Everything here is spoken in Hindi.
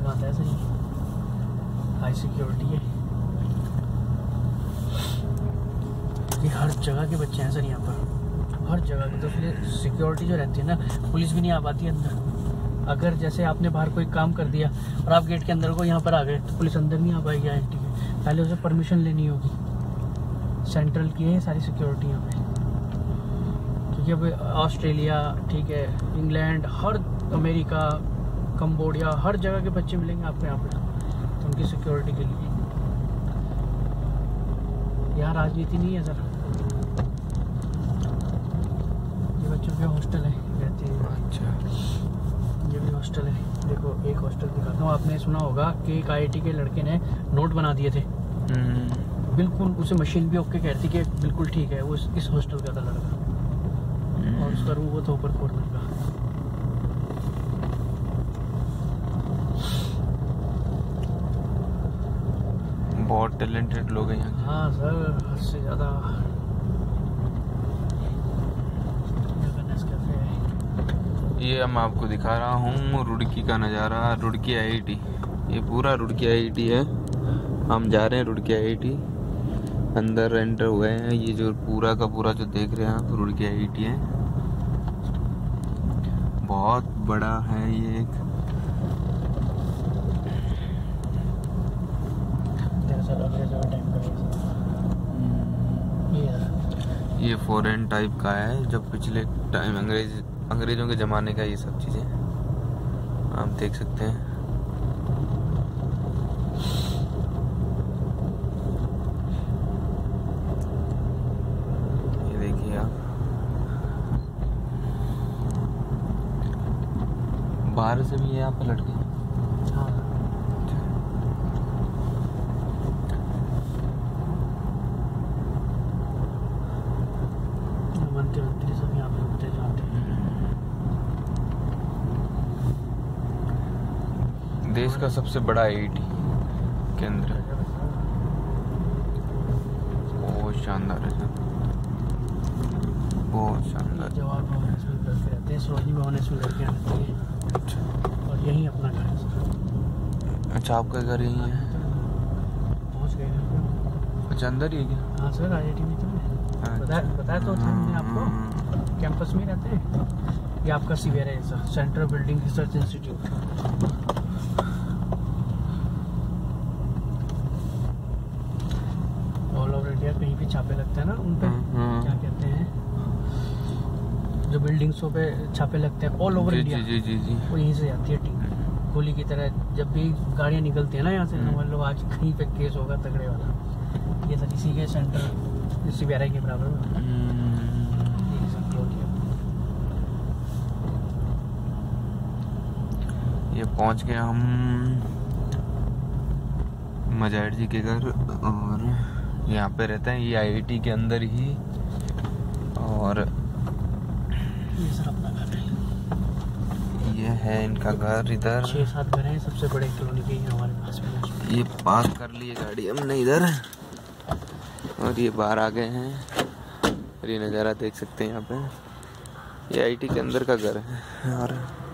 दिखाता है सर, हाई सिक्योरिटी है ये, हर जगह के बच्चे हैं सर यहाँ पर, हर जगह के। तो फिर सिक्योरिटी जो रहती है ना, पुलिस भी नहीं आ पाती अंदर। अगर जैसे आपने बाहर कोई काम कर दिया और आप गेट के अंदर को यहाँ पर आ गए तो पुलिस अंदर नहीं आ पाएगी IIT के, पहले उसे परमिशन लेनी होगी। सेंट्रल की है सारी सिक्योरिटी यहाँ पे, क्योंकि अब ऑस्ट्रेलिया, ठीक है, इंग्लैंड, हर अमेरिका, कंबोडिया, हर जगह के बच्चे मिलेंगे आपको यहाँ पे, तो उनकी सिक्योरिटी के लिए। यहाँ राजनीति नहीं है सर, ये बच्चों के हॉस्टल है रहती है। अच्छा, ये भी हॉस्टल है। देखो एक हॉस्टल दिखाता हूँ, आपने सुना होगा कि एक IIT के लड़के ने नोट बना दिए थे, बिल्कुल उसे मशीन भी ओके कहती कि बिल्कुल ठीक है, वो इस हॉस्टल का था लड़का, और उसका रूम वो था ऊपर कॉर्नर का। बहुत टैलेंटेड लोग हैं यहाँ। हाँ सर, हद से ज़्यादा। ये मैं आपको दिखा रहा हूँ रुड़की का नज़ारा, रुड़की IIT, ये पूरा रुड़की IIT है। हम जा रहे हैं रुड़की IIT, अंदर एंटर हुए हैं। ये जो पूरा का पूरा जो देख रहे हैं आप, रुड़की IIT है, बहुत बड़ा है ये एक। ये फॉरेन टाइप का है, जब पिछले टाइम अंग्रेजों के ज़माने का ये सब चीज़ें आप देख सकते हैं। ये देखिए आप, बाहर से भी है यहाँ पे लड़के। देश का सबसे बड़ा IIT केंद्र है, बहुत शानदार है सर, बहुत शानदार। जवाहर भवन इसमें करते रहते हैं, सरोजनी भवन इसमें करके आते हैं। अच्छा, और यही अपना घर है सर। अच्छा, आपका घर यही है? पहुँच गए। अच्छा, अंदर ही है क्या? हाँ सर, IIT में तो बताया तो था मैंने आपको, कैंपस में रहते हैं। ये आपका CBR है sir, Central Building Research Institute. कहीं भी छापे लगते हैं ना उन पे, क्या कहते हैं, जो बिल्डिंग्सों पे छापे लगते हैं ऑल ओवर इंडिया, वो यहीं से जाती है टीम, गोली की तरह। जब भी गाड़ियाँ निकलती है ना यहाँ से, समझ लो आज कहीं पे केस होगा तगड़े वाला। ये सर इसी के सेंटर CBR के बराबर में। ये पहुँच गए हम मजाहिर जी के घर, और यहाँ पे रहते हैं ये IIT के अंदर ही। और ये सर अपना घर है, ये है इनका घर। इधर 6-7 घर हैं, सबसे बड़े कॉलोनी के ही हमारे पास में। ये पार्क कर लिए गाड़ी हमने इधर, और ये बाहर आ गए हैं, और ये नज़ारा देख सकते हैं यहाँ पे। ये IIT के अंदर का घर है। और